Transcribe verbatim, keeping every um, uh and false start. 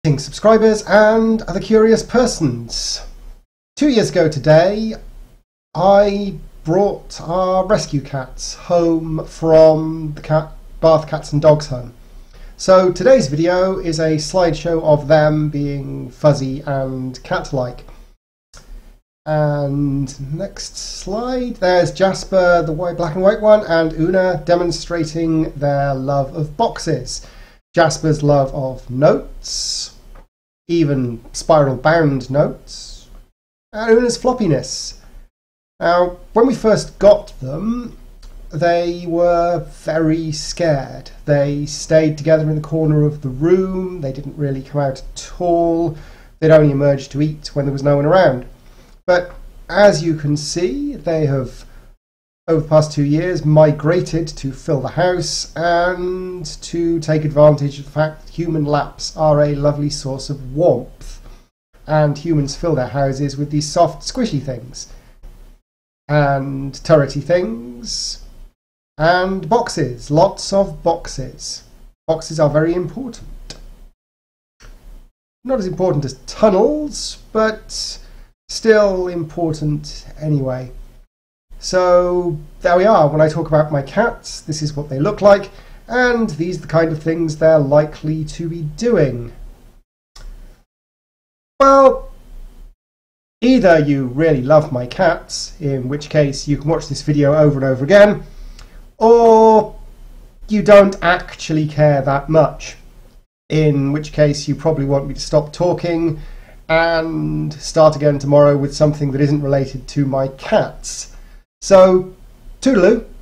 Subscribers and other curious persons. Two years ago today, I brought our rescue cats home from the cat, Bath Cats and Dogs home. So today's video is a slideshow of them being fuzzy and cat-like. And next slide, there's Jasper, the white, black and white one, and Una demonstrating their love of boxes. Jasper's love of notes, even spiral bound notes, and Una's floppiness. Now, when we first got them, they were very scared. They stayed together in the corner of the room. They didn't really come out at all. They'd only emerge to eat when there was no one around. But as you can see, they have, over the past two years, migrated to fill the house and to take advantage of the fact that human laps are a lovely source of warmth. And humans fill their houses with these soft, squishy things. And turrety things. And boxes. Lots of boxes. Boxes are very important. Not as important as tunnels, but still important anyway. So there we are. When I talk about my cats, this is what they look like, and these are the kind of things they're likely to be doing. Well, either you really love my cats, in which case you can watch this video over and over again, or you don't actually care that much, in which case you probably want me to stop talking and start again tomorrow with something that isn't related to my cats. So, toodaloo.